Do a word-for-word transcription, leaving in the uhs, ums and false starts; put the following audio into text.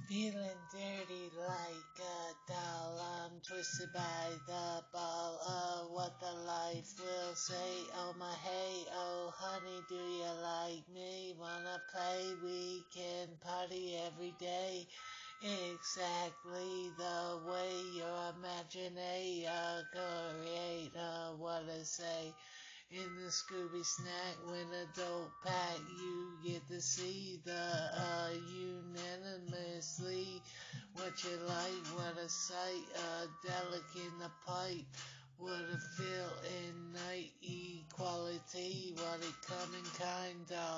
Feeling dirty like a doll, I'm twisted by the ball of what the life will say. Oh my hey, oh honey, do you like me? Wanna play? We can party every day. Exactly the way your imagination create what I say. In the Scooby snack, when a dope pack, you get to see the uh, unanimously what you like, what a sight, a delic in the pipe, what a feel in night equality, what it come in kind of